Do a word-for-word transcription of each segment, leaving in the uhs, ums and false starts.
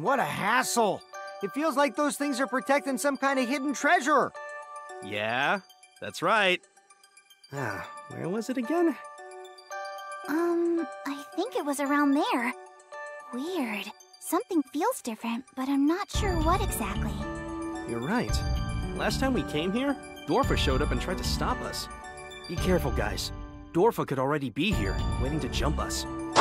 what a hassle. It feels like those things are protecting some kind of hidden treasure. Yeah, that's right. Ah, where was it again? Um, I think it was around there. Weird. Something feels different, but I'm not sure what exactly. You're right. Last time we came here, Dorfa showed up and tried to stop us. Be careful, guys. Dorfa could already be here, waiting to jump us.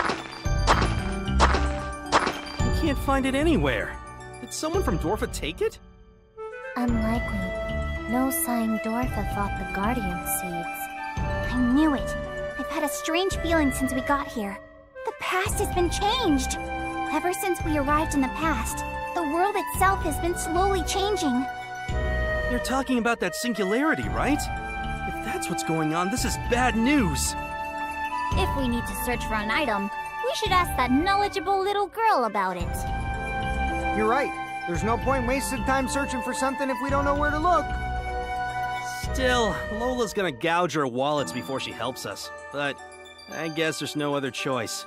We can't find it anywhere. Did someone from Dorfa take it? Unlikely. No sign Dorfa fought the Guardian Seeds. I knew it. I've had a strange feeling since we got here. The past has been changed. Ever since we arrived in the past, the world itself has been slowly changing. You're talking about that singularity, right? If that's what's going on, this is bad news. If we need to search for an item, we should ask that knowledgeable little girl about it. You're right. There's no point wasting time searching for something if we don't know where to look. Still, Lola's gonna gouge our wallets before she helps us. But I guess there's no other choice.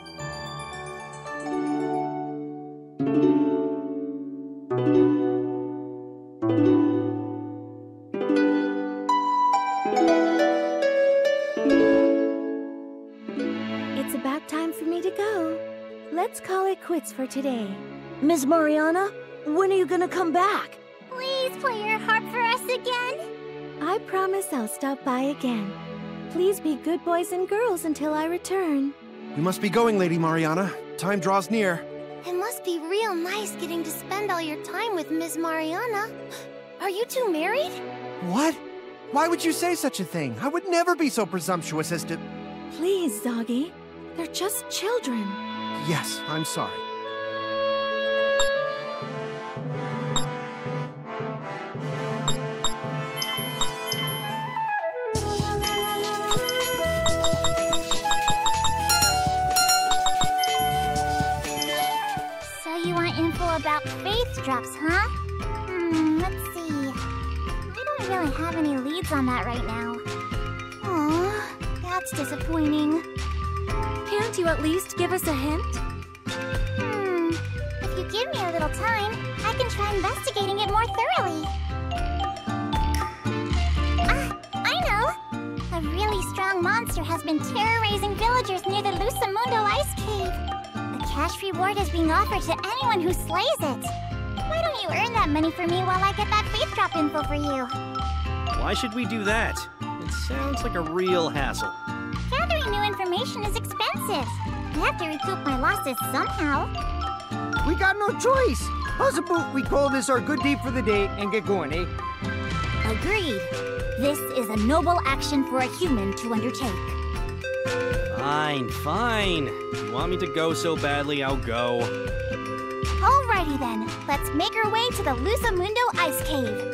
It's about time for me to go. Let's call it quits for today. Miss Mariana, when are you gonna come back? Please play your harp for us again. I promise I'll stop by again. Please be good boys and girls until I return. You must be going, Lady Mariana. Time draws near. It must be real nice getting to spend all your time with Miss Mariana. Are you two married? What? Why would you say such a thing? I would never be so presumptuous as to... Please, Zoggy. They're just children. Yes, I'm sorry. So you want info about faith drops, huh? Hmm, let's see. We don't really have any leads on that right now. Aw, that's disappointing. Can't you at least give us a hint? Hmm, if you give me a little time, I can try investigating it more thoroughly. Ah, I know! A really strong monster has been terrorizing villagers near the Lusamundo Ice Cave. The cash reward is being offered to anyone who slays it. Why don't you earn that money for me while I get that faith drop info for you? Why should we do that? It sounds like a real hassle. Gathering new information is expensive. I have to recoup my losses somehow. We got no choice. How's about we call this our good deed for the day and get going, eh? Agreed. This is a noble action for a human to undertake. Fine, fine. You want me to go so badly, I'll go. Alrighty then, let's make our way to the Lusamundo Ice Cave.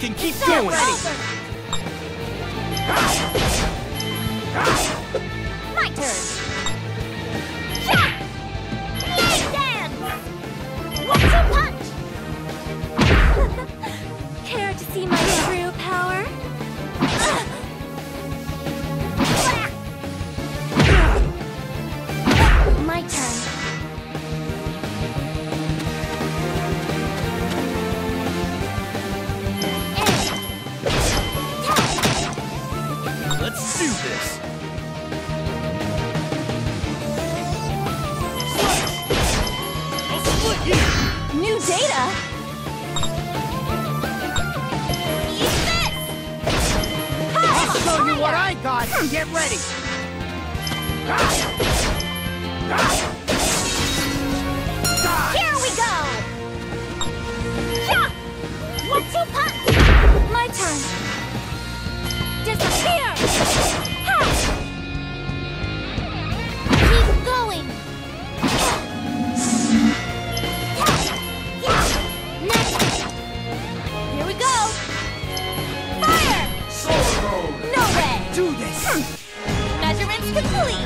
can keep So going! over. My turn! Shot! Nice dance! What's your punch? Care to see my true power? My turn. Let's do this! I'll split you! New data? Eat this! I'll show you what I got. Get ready. Here we go! Shot! What's your punch? My turn. Disappear! Ha! Keep going! Next! Here we go! Fire! No way! Do this. Measurements complete!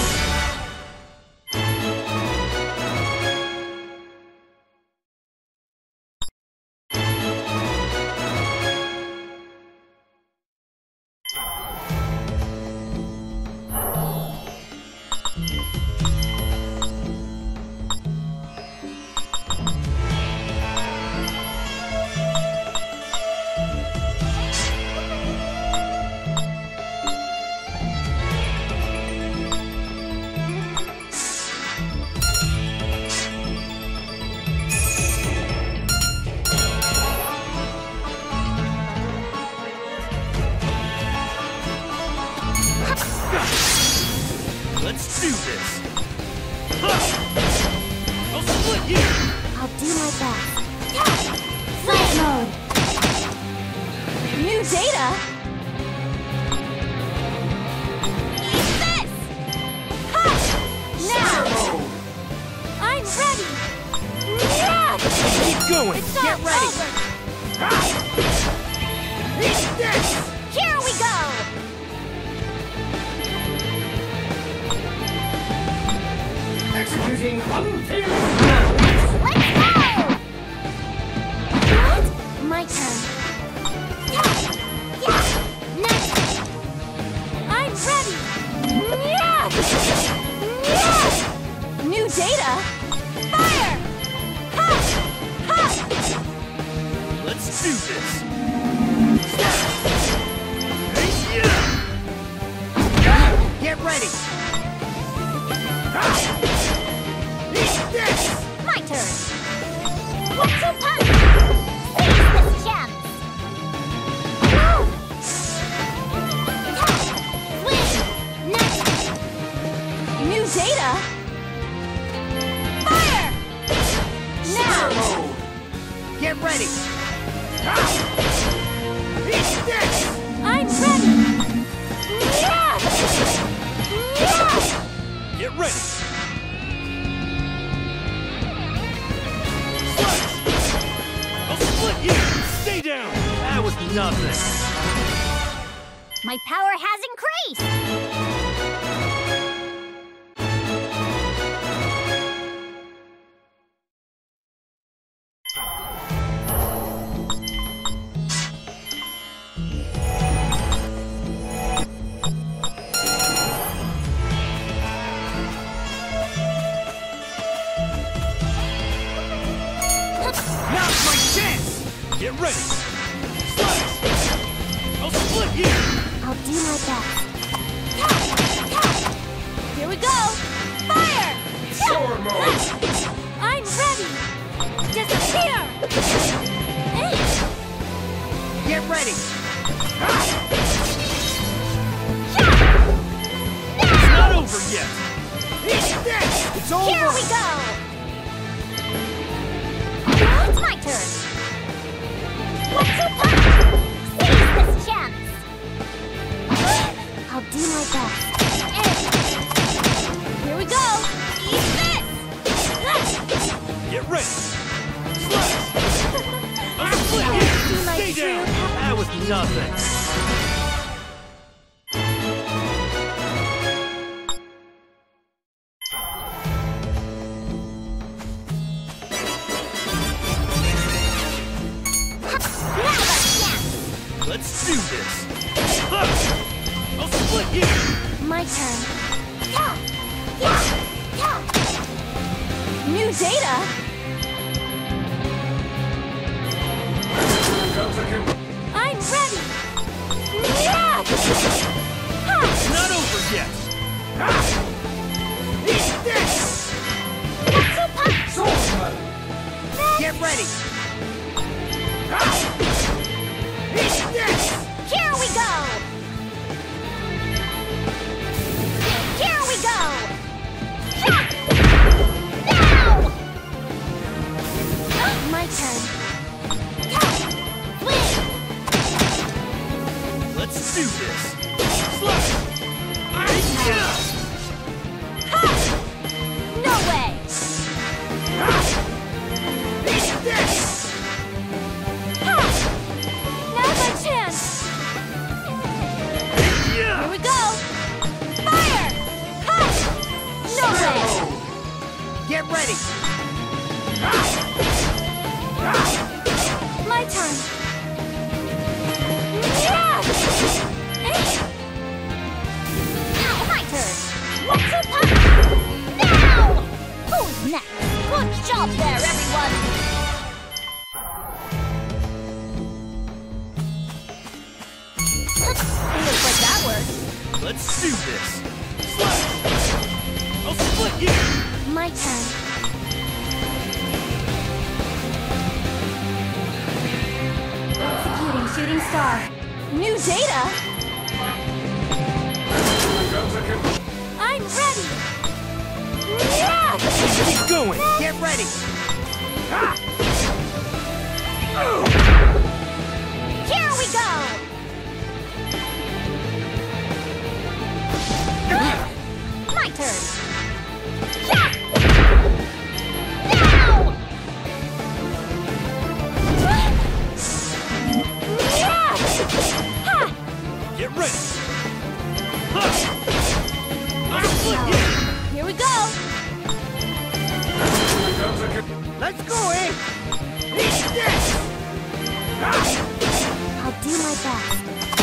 Let's do this! I'll split you! I'll do my best. Flame Mode. New data? Eat this! Ha! Now! I'm ready. Yeah! Keep going! It's Get all ready. over! Eat this. Here we go! Executing unfair. Let's go! What? My turn. Next! I'm ready. Yeah! Yeah! New data? Fire! Ha! Ha! Let's do this! Get ready. Eat this. My turn! What's your punch? Seize this gem! Move! Swing! Next! New data? Fire! Now! Get ready. Eat this. I'm ready. Yeah! Yeah! Get ready! I'll split you! Stay down! That was nothing! My power has increased! Now's my chance. Get ready! Slash! I'll split you! I'll do my best. Here we go! Fire! Sword mode. I'm ready. Disappear! Get ready. It's not over yet! Eat this. It's over. Here we go! It's my turn! What's your punch? Seize this chance! I'll do my best. Here we go! Eat this! Get ready! Slash! I'll split you! See my Stay true down! power. nothing. Let's do this! I'll split you! My turn. New data? I'm ready! Yeah! It's not over yet! Eat this! Get ready! Eat this! Here we go! Here we go! Now! My turn. Let's do this! Slap! No way! Eat this! Now's my chance! Here we go! Fire! No way! Get ready! My turn. Yeah! Now my turn! What's your punch? Now! Who's next? Good job there, everyone! Looks like that worked. Let's do this! Slap! I'll split you! My turn. Executing shooting star. New data? I'm ready! Yeah! Keep going! Get ready! Here we go! My turn! Yeah! Now! Yeah! Ha! Get ready! Ha! I'll split you! Here we go! Let's go, eh? Eat this! I'll do my best.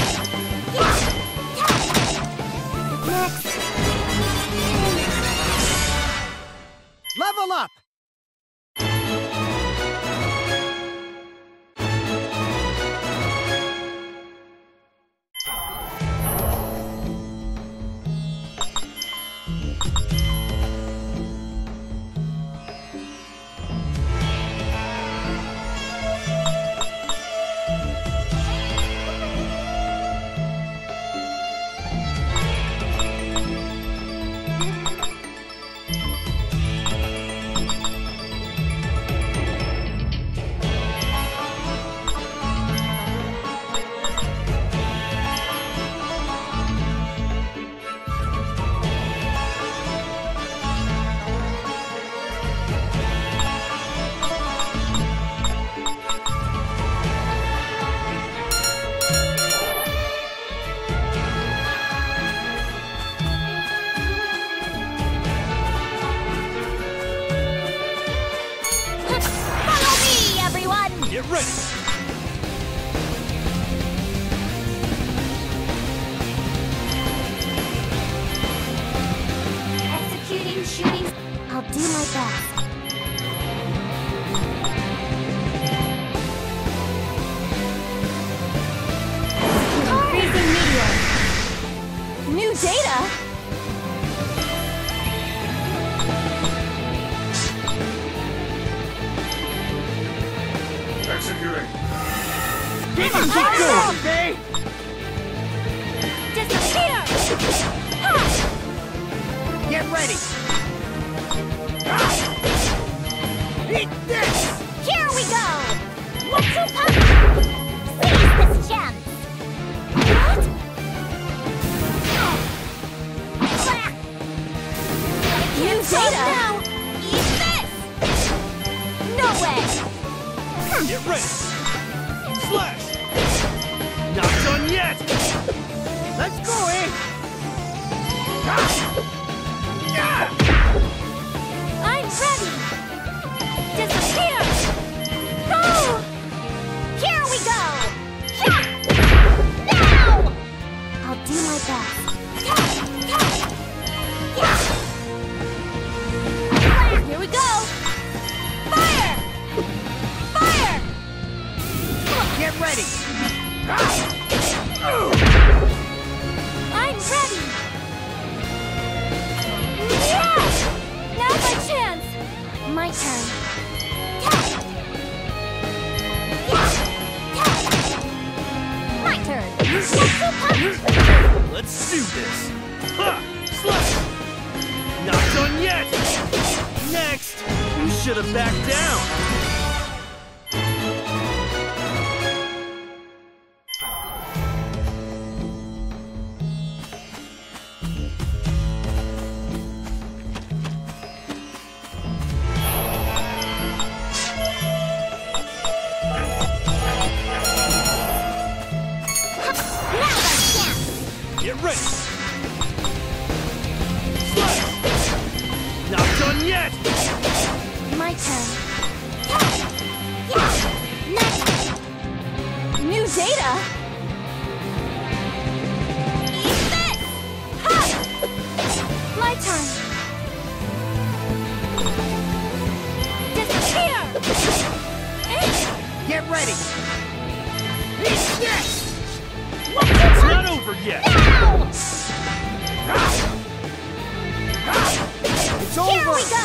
Next. Level up! Follow me, everyone! Get ready! Executing shooting. I'll do my best. Freezing meteor. New data? Executing. Keep on going, okay? Disappear! Ha! Get ready! Eat this! Here we go! What's your punch? Seize this chance! What? New data? Now! Eat this! No way! Get ready! Slash! Not done yet! Let's go, eh? I'm ready! Disappear! Go! Here we go! Now! I'll do my best. Here we go! Fire! Fire! Get ready! I'm ready! Yeah! Now's my chance! My turn. My turn! Let's do this! Ha! Slash! Not done yet! Next! You should have backed down! Get ready! Slash! Not done yet! My turn. Next! New data? Eat this! Ha! My turn. Disappear! Get ready! Eat this! It's not over yet! Now! It's Here over! we go!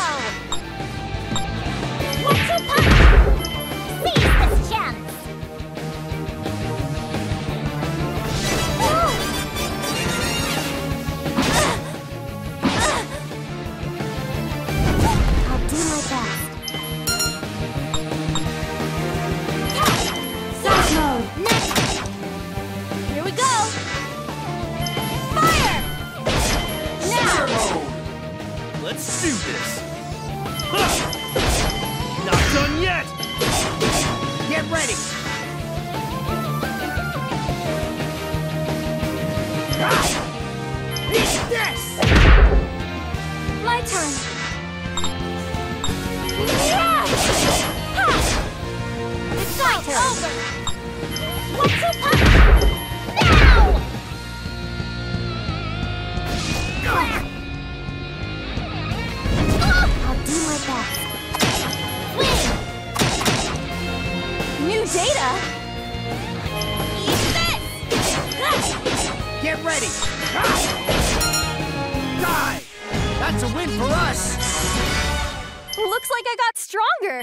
What's your punch? Seize this chance! I'll do my best. Surge mode! Next! Here we go! Fire! Now! Let's do this! Ha! Not done yet! Get ready! Eat this! My turn. Yeah! Ha! It's my turn! Over! What's your punch? Now! I'll do my best. Win! New data? Eat this! Get ready! Die! That's a win for us! Looks like I got stronger.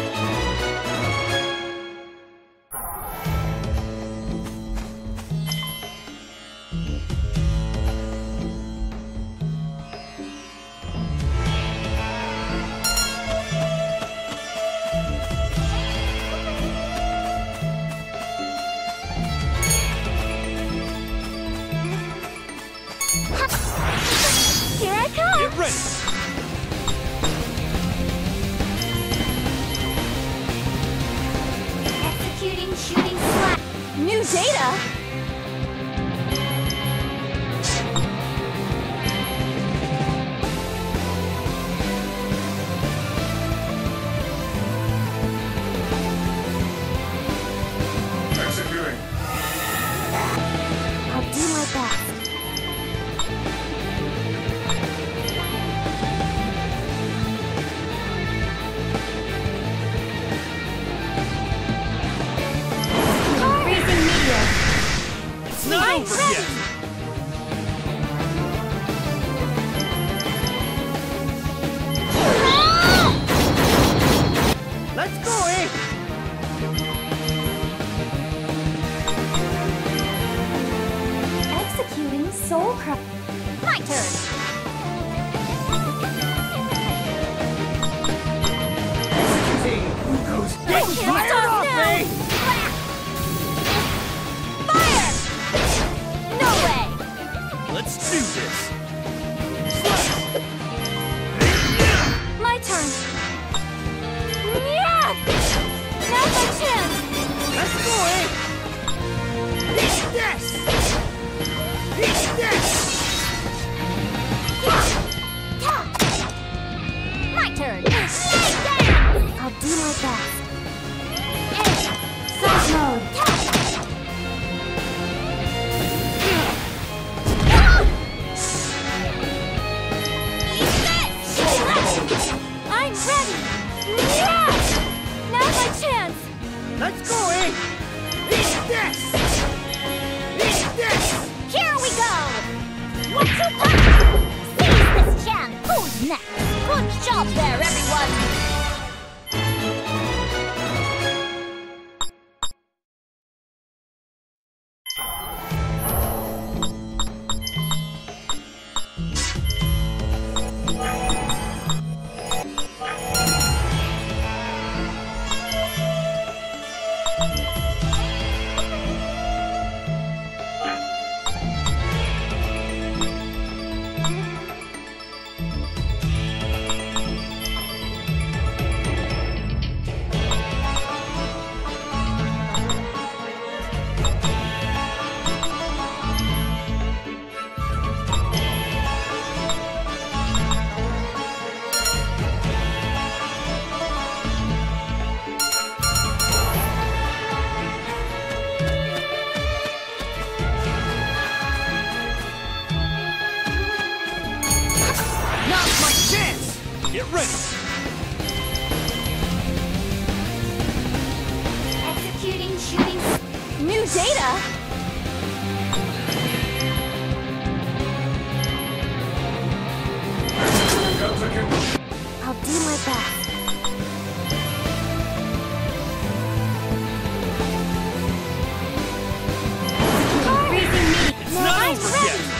Here I come. Get ready! Executing shooting slash. New data? Executing. I'll do my best. Raising meteor. Let's go, eh? Eat this! Eat this! Here we go! What's your punch? Seize this gem! Who's next? Good job there, everyone! Get ready! Executing shooting. New data? I'll do my best. Freezing me. It's No, not I'm over ready. yet!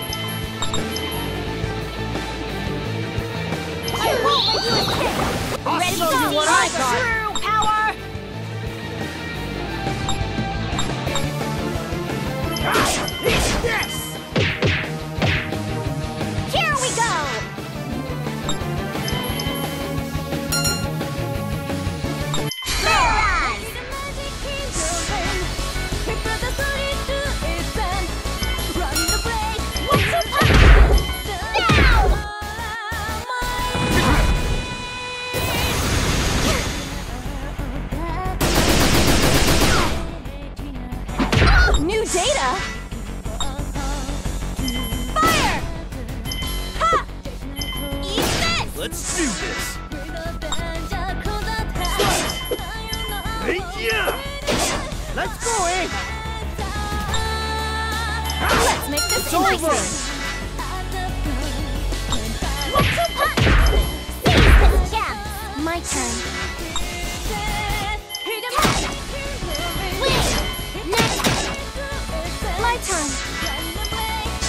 I won't let you escape. I'll Ready show to you go. what I got. True power. Ah, eat this! Here we go. Mirage. What's your punch? Now. New data? Fire! Ha! Eat this! Let's do this! Hey, yeah! Let's go, eh? Let's make this It's over. interesting. What's your punch? Seize this gem. My turn. Win! Next! My turn.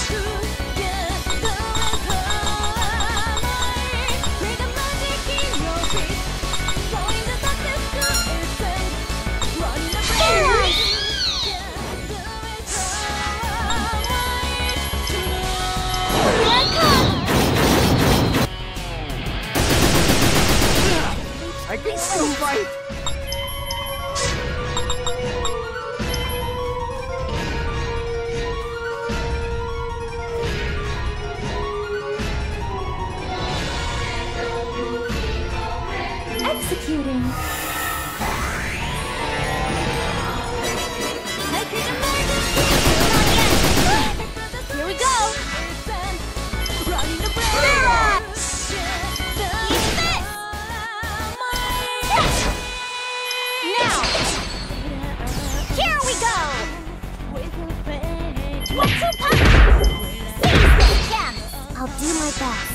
I can still fight. Executing. Here we go! Mirage! Eat this! Now! Here we go! What's your punch? Seize this gem! I'll do my best.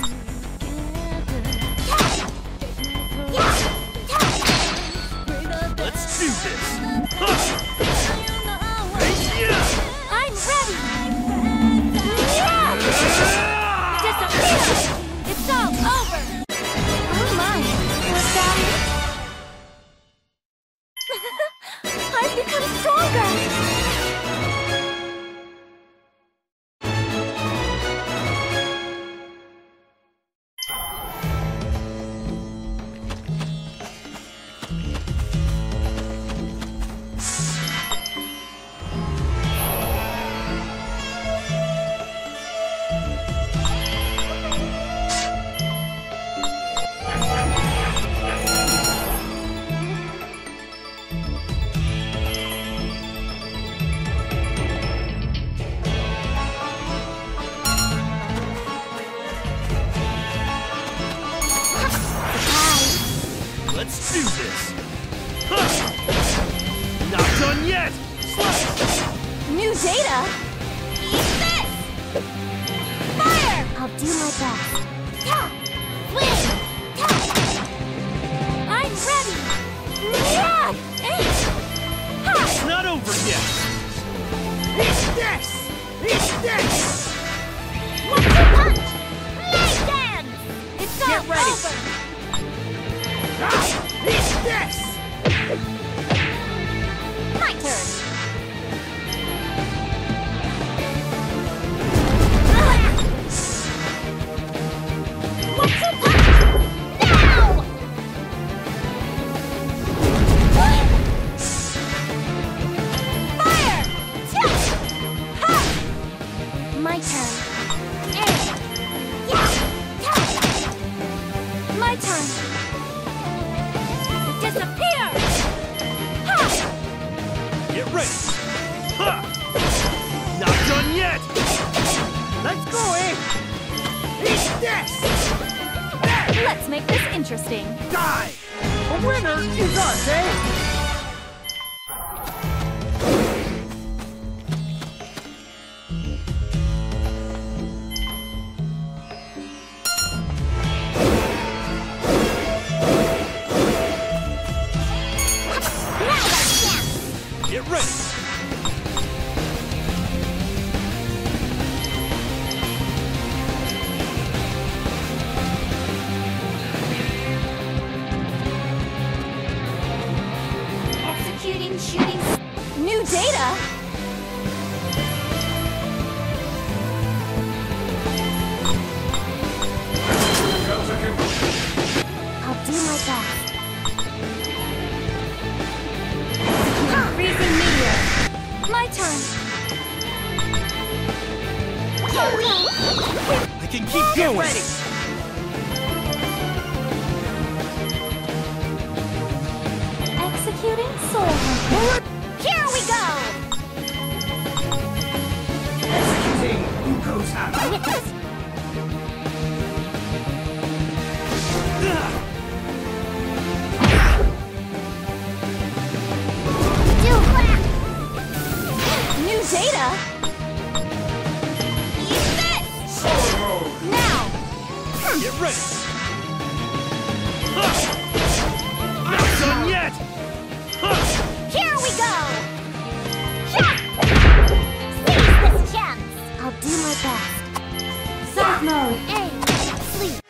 Let's do this! Huh. Hey, yeah! I'm ready! Disappear! It's all over! Oh my, was that it? I've become stronger! Let's do this! Huh. done yet! New data? Eat this! Fire! I'll do my best. Ta! Swing! Ta! I'm ready! Yeah! Eight! Ha! It's not over yet! Eat this! Eat this! One, two, punch! Light dance! It's all Get ready. over! Ah, eat this! My turn! One, two, punch! Now! Fire! Tilt! Ha! My turn. Air! Yeah! Ta! My turn. Disappear! Ha! Get ready! Ha! Not done yet! Let's go, eh? Eat this! Let's make this interesting. Die! A winner is us, eh? Now let's dance! Get ready! Executing shooting. New data? I'll do my best. Freezing meteor. My turn. I can keep going! Ready! Executing soul hunter. Here we go! Executing Uko's hammer. Witness! Do whack! New data? Eat this! Now! Get ready! Ha! Not done yet! Ha! Here we go! Ha! Seize this chance! I'll do my best. Surf mode. Hey, sleep.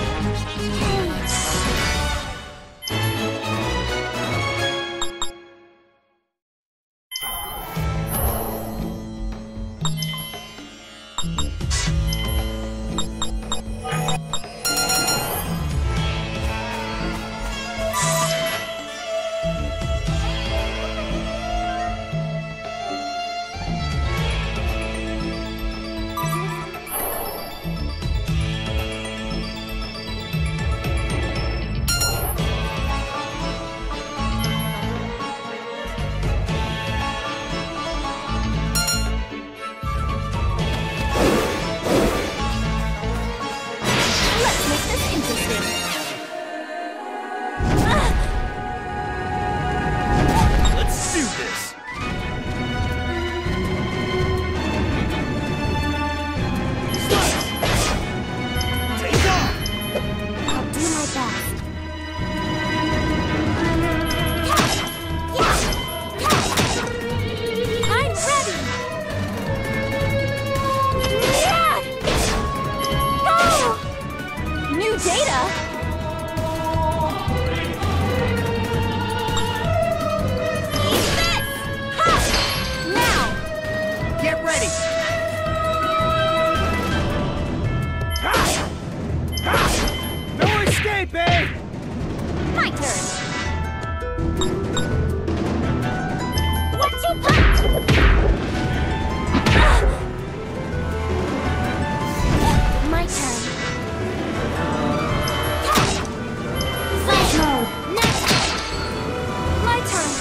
Let's make this interesting. Let's do this! Take off! I'll do my best. I'm ready! Yeah! Go! New data? Eat this! Ha! Now! Get ready! Ha! Ha! No escape, eh? My turn! One, two, punch! My turn. Flash mode! Next! My turn.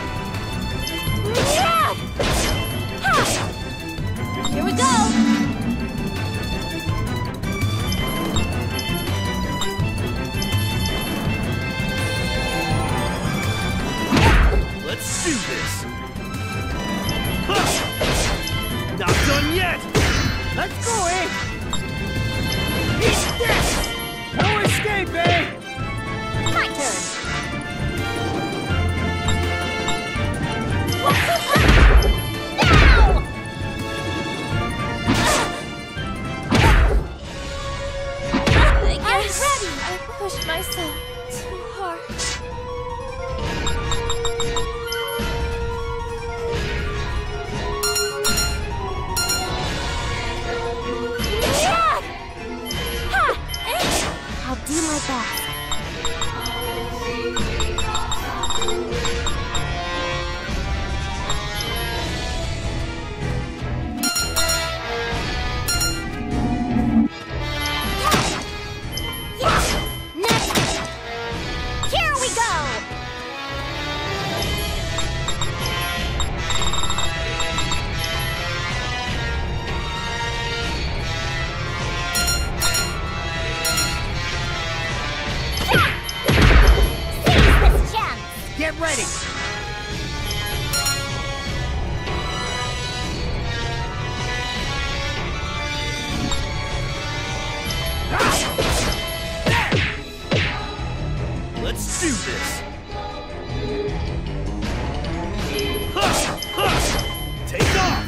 Yeah! Ha! Here we go. Let's do this! ready. I pushed myself too hard. I'll do my best. Get ready! Let's do this! Huh, huh. Take off!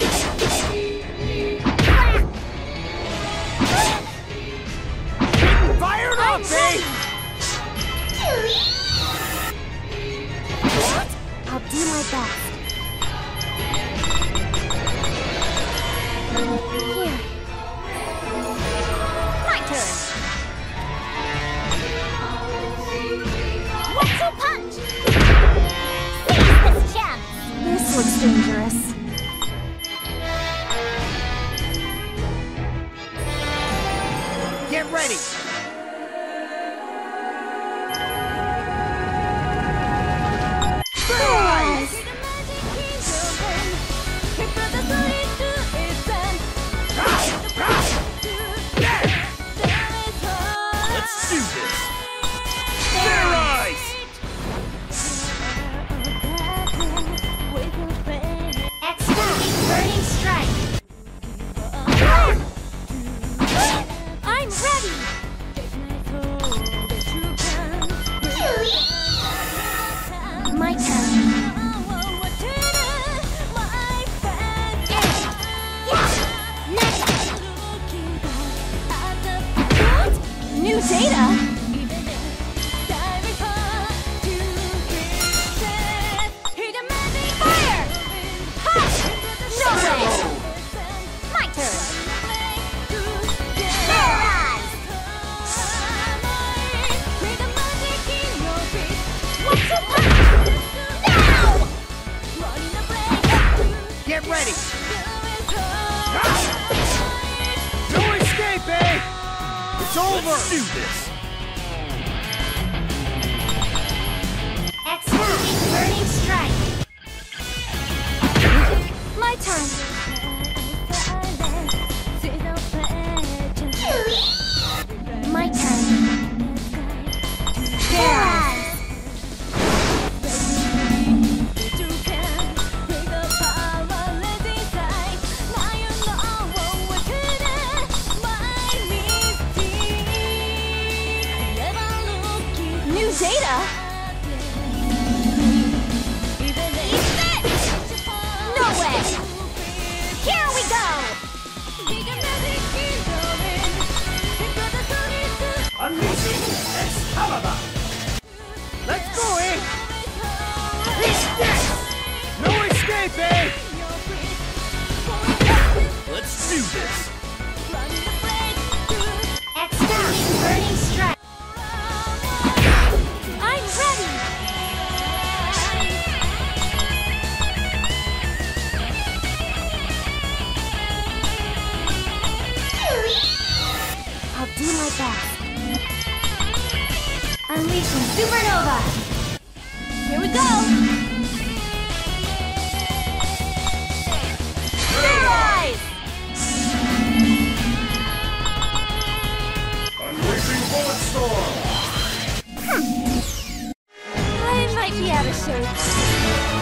Fired up, babe! I'll do my best. Here. My turn. One two punch. Seize this chance. This looks dangerous. Get ready! Let's do this! Terrorize! Executing burning strike. I'm ready! My turn. New data? Fire! Ha! No way! My turn. Terrorize. One two punch. Now. Get ready! No escape, eh? It's over! Let's do this! Executing burning strike. My turn. My turn. Terrorize. New data? No way. Here we go. Unleashing Excalibur! Let's go, eh? No escape, eh? Let's do this! Executing burning strike. I'm ready! I'll do my best. Unleashing Supernova! Here we go! Terrorize! Unleashing Bullet Storm! I might be out of shape.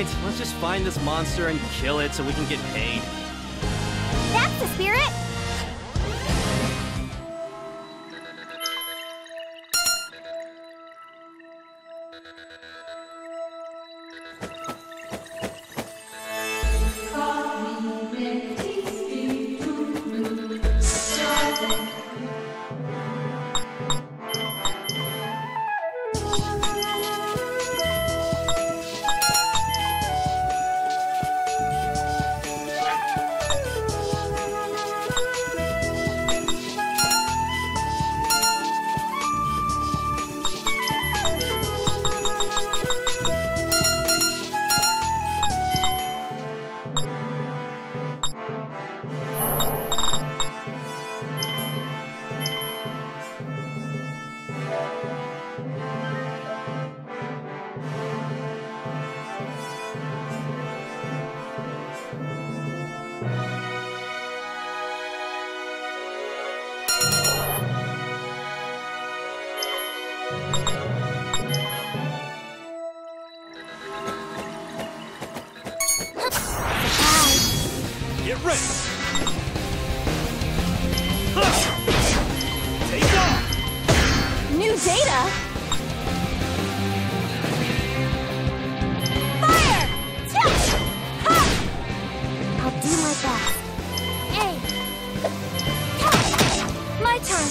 Alright, let's just find this monster and kill it so we can get paid. That's the spirit! Get ready! Take off! New data? Fire! Ha! I'll do my best. Hey! My turn.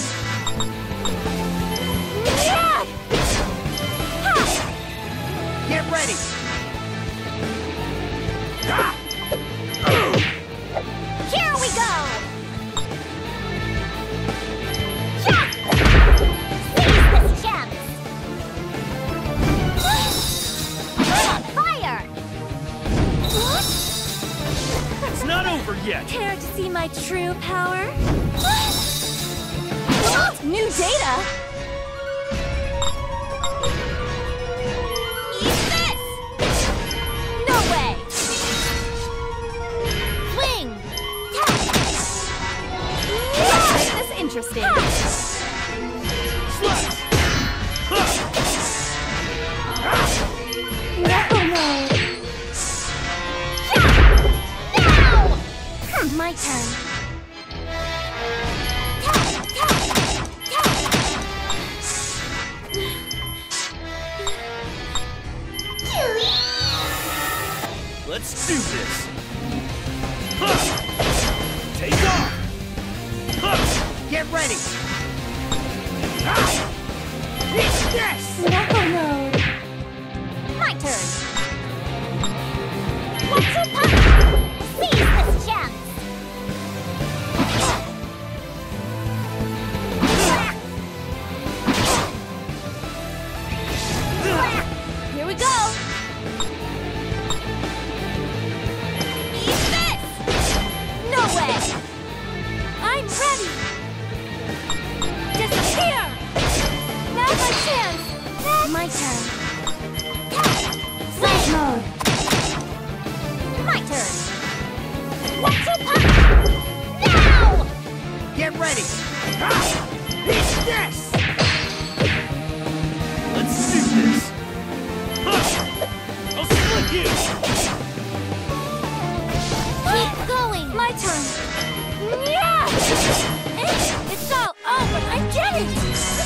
Yeah! Ha! Get ready! Here we go! Seize this chance! I'm on fire! What? It's not over yet! Care to see my true power? New data? Eat this! No way! Swing! Let's make this interesting. Slice! No, no. Now! My turn. Let's do this! Take off! Get ready! It's this! No, no. My turn! What's your punch? Seize this chance! Here we go. Eat this! No way. I'm ready. Disappear. Now's my chance. My turn. Flame mode. My turn! What's your punch? Now! Get ready! It's this! Let's do this! I'll split you! Keep going! My turn. Yeah. It's all over. I did it.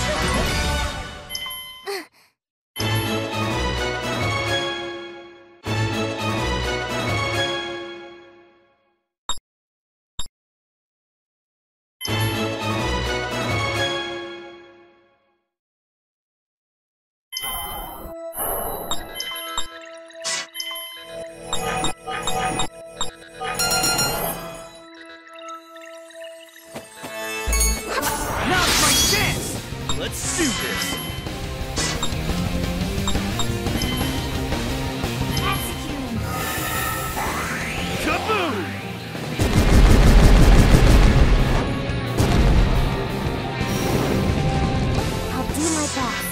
Now's my chance! Let's do this! Executing! Kaboom! I'll do my best.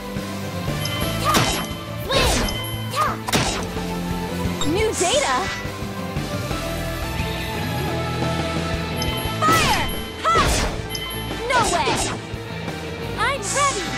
Swing! New data. Fire! Ha! No way. I'm ready.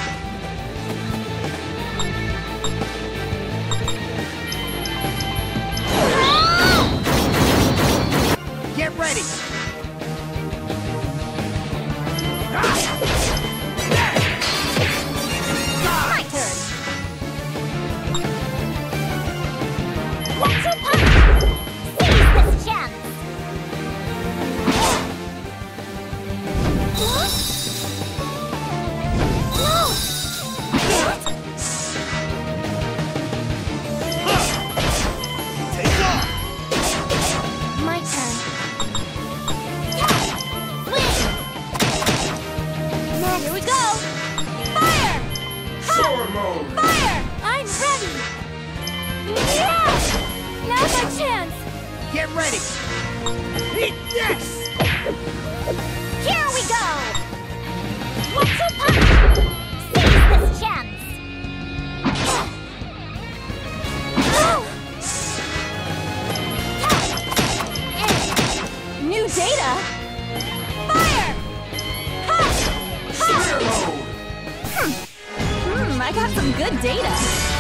chance! Get ready! Eat this! Here we go! What's your punch? Seize this chance! New data? Fire! Ha! Ha! Hmm. Hmm, I got some good data.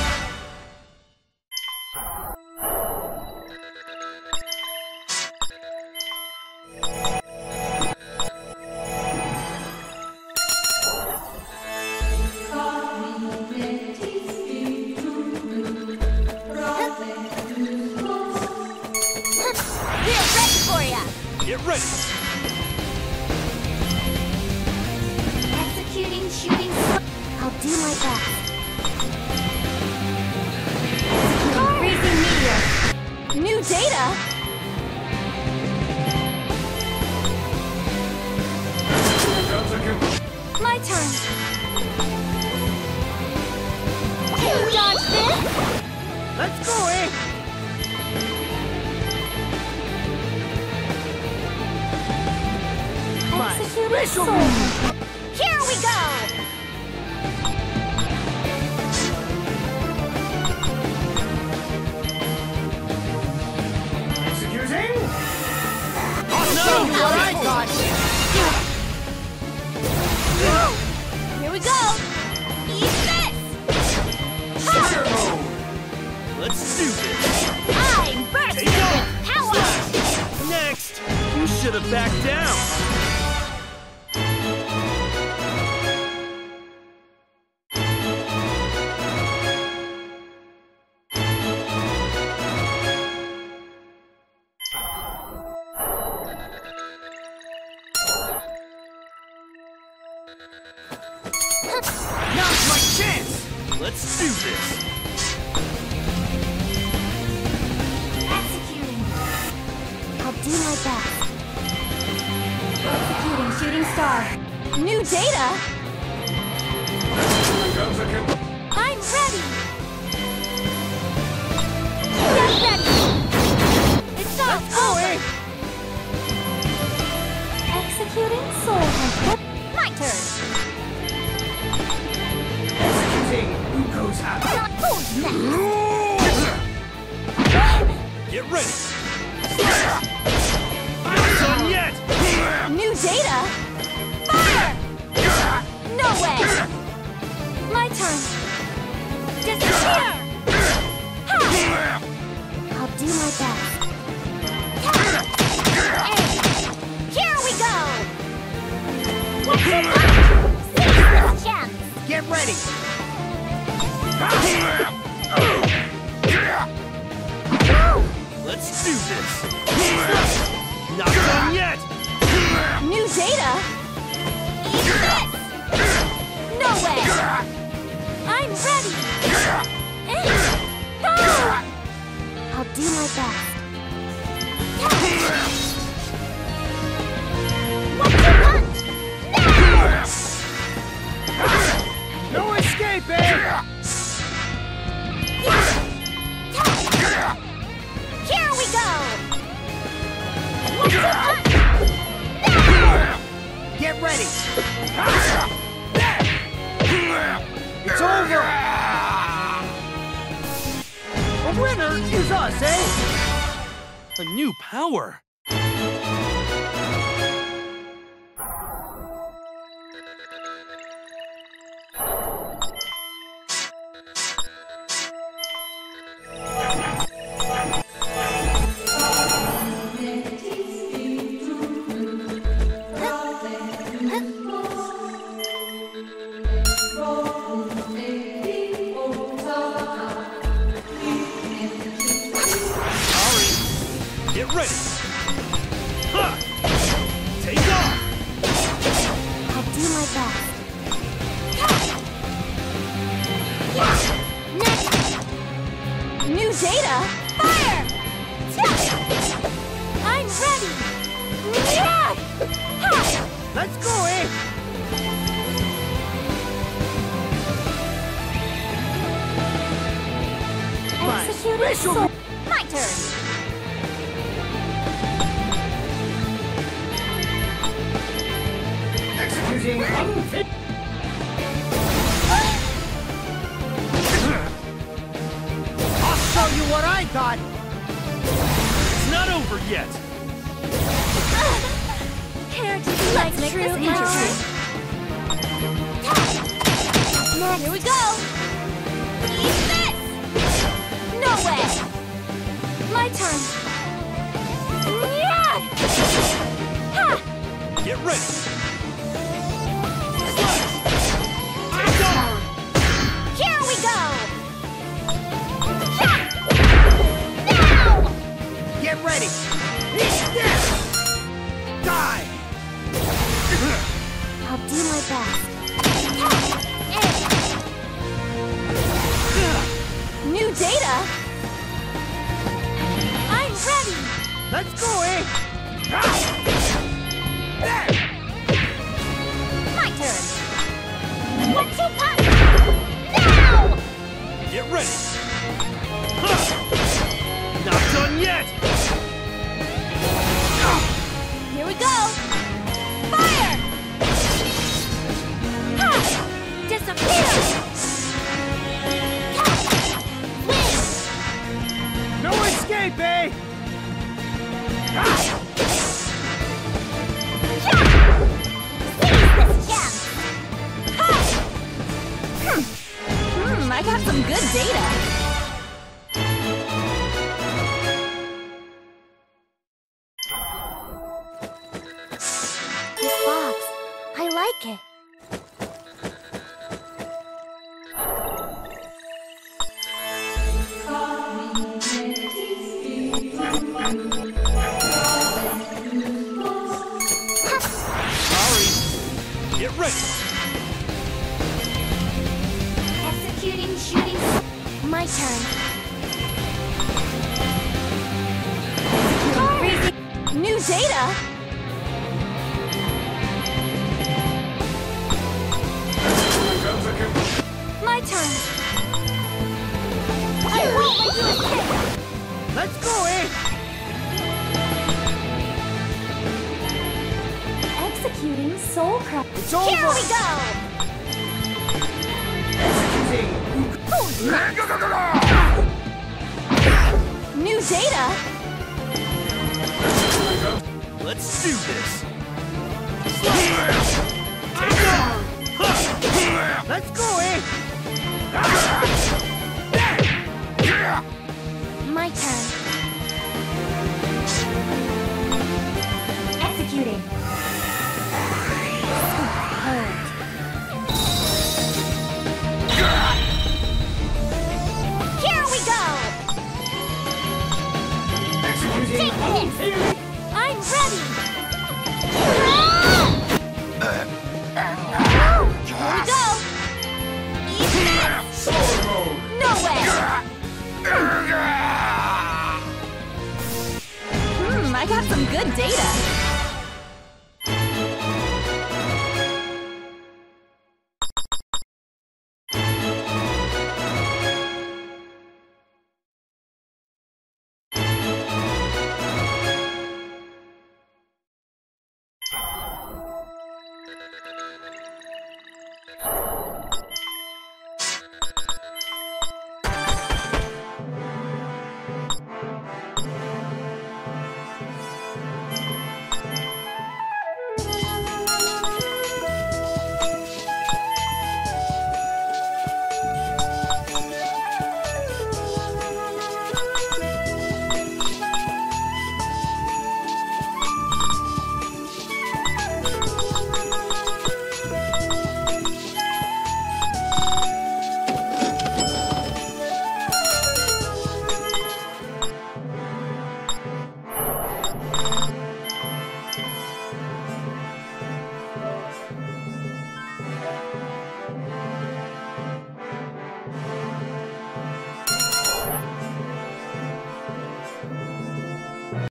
Get ready! Executing shooting star. I'll do my best. Freezing meteor. New data? My turn. You dodge this? Let's go, eh? Executing special soul. Here we go! Executing! Awesome! What I got! Here we go! Eat this! Ha! Let's do this! I'm bursting Take off! with power! Next! You should have backed down! Now's my chance! Let's do this! Executing. I'll do my best. Executing shooting star. New data? I'm ready! Get ready! It's all over! Executing soul hunter. My turn! Executing! Who goes out? Who's next? Get ready! I'm not done yet! New data? Fire! No way! My turn. Disappear! Ha! I'll do my best. Hey, here we go! What's your punch? Seize this chance! Get ready! Let's do this! Not done yet! New data? Eat this! No way! I'm ready! Hey, Go! I'll do my best. What's your punch? No escape, eh? Here we go! What's your punch? Get ready! It's over! The winner is us, eh? A new power! Get ready! Ha! Take off! I'll do my best. Next! New data? Fire! I'm ready! Yeah! Ha! Let's go, eh? Executing special- soul. My turn! I'll show you what I got! It's not over yet! Care to be like make true this interesting? Next. Here we go! Eat this! No way! My turn. Yeah! Ha! Get ready! Here we go! Ha! Now! Get ready! Eat this! Die! I'll do my best. New data? I'm ready! Let's go, eh? There! My turn. One, two, punch! Now! Get ready! Huh. Not done yet! Here we go! Fire! Ha! Disappear! Ha! Win! No escape, eh? Ha! Seize this gem! Ha! Hmm, I got some good data. This box, I like it. Sorry! Get ready! Executing shooting. My turn. Crazy. New data? My turn. I won't let you escape. Let's go, eh? Executing Soul Crush. It's over! Here we go! New data? Let's do this! Let's go, eh? My turn. Executing. Here we go! Take this! I'm ready! Here we go! Eat this! No way! Hmm, I got some good data.